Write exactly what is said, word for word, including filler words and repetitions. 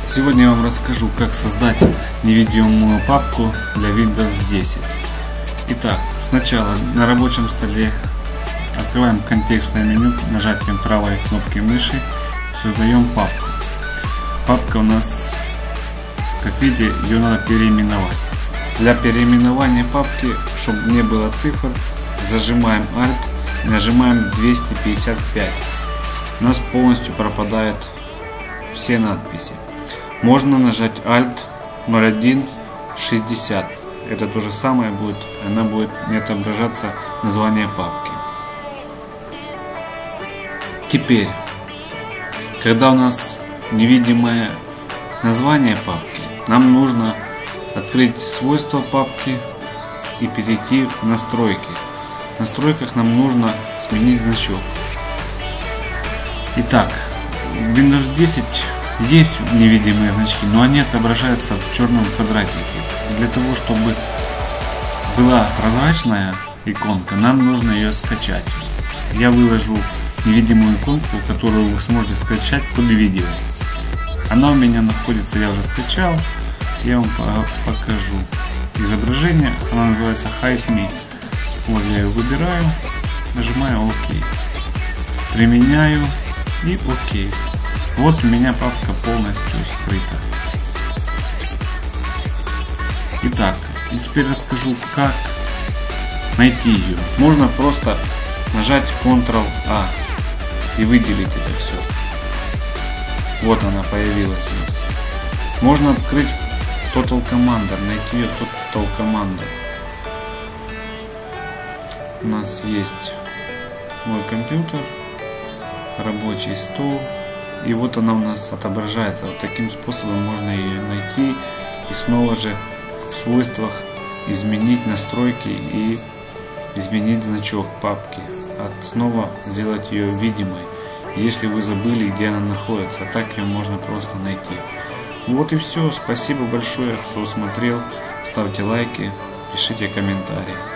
Сегодня я вам расскажу, как создать невидимую папку для Windows десять. Итак, сначала на рабочем столе открываем контекстное меню нажатием правой кнопки мыши, создаем папку. Папка у нас, как видите, ее надо переименовать. Для переименования папки, чтобы не было цифр, зажимаем Alt и нажимаем двести пятьдесят пять. У нас полностью пропадают все надписи. Можно нажать Alt ноль один шестьдесят. Это то же самое будет, она будет не отображаться название папки. Теперь, когда у нас невидимое название папки, нам нужно открыть свойства папки и перейти в настройки. В настройках нам нужно сменить значок. Итак, в Windows десять есть невидимые значки, но они отображаются в черном квадратике. Для того, чтобы была прозрачная иконка, нам нужно ее скачать. Я выложу невидимую иконку, которую вы сможете скачать под видео. Она у меня находится, я уже скачал. Я вам покажу изображение. Она называется Hide Me. Вот я ее выбираю, нажимаю ОК, применяю и ОК. Вот у меня папка полностью скрыта. Итак, и теперь расскажу, как найти ее. Можно просто нажать контрол А и выделить это все. Вот она появилась у нас. Можно открыть Total Commander, найти ее Total Commander. У нас есть мой компьютер, рабочий стол. И вот она у нас отображается. Вот таким способом можно ее найти и снова же в свойствах изменить настройки и изменить значок папки. А снова сделать ее видимой, если вы забыли, где она находится. А так ее можно просто найти. Вот и все. Спасибо большое, кто смотрел. Ставьте лайки, пишите комментарии.